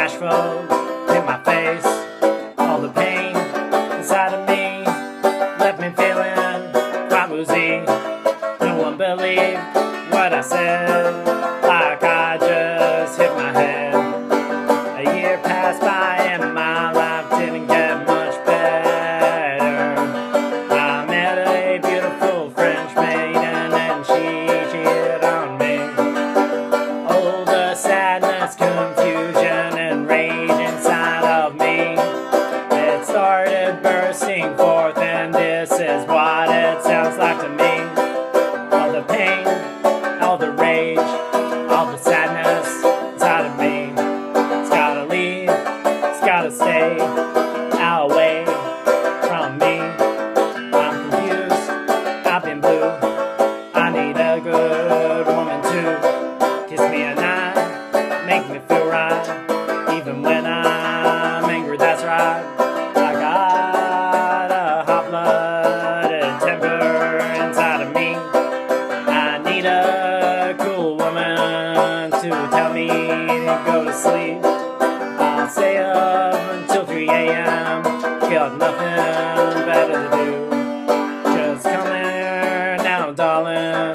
Nashville hit my face. All the pain inside of me left me feeling quite woozy. No one believed what I said, like I just hit my head. A year passed by and my life didn't get much better. I met a beautiful French maiden and she cheated on me. Oh, the sadness, confusion, and rage inside of me. It started bursting forth, and this is what it sounds like to me. All the pain, all the rage, all the sadness inside of me. It's gotta leave, it's gotta stay away from me. I'm confused, I've been blue. I need a good woman to kiss me at night, make me feel right, even when I'm angry, that's right. I got a hot-blooded temper inside of me. I need a cool woman to tell me to go to sleep. I'll stay up until 3 a.m. Got nothing better to do. Just come here now, darling.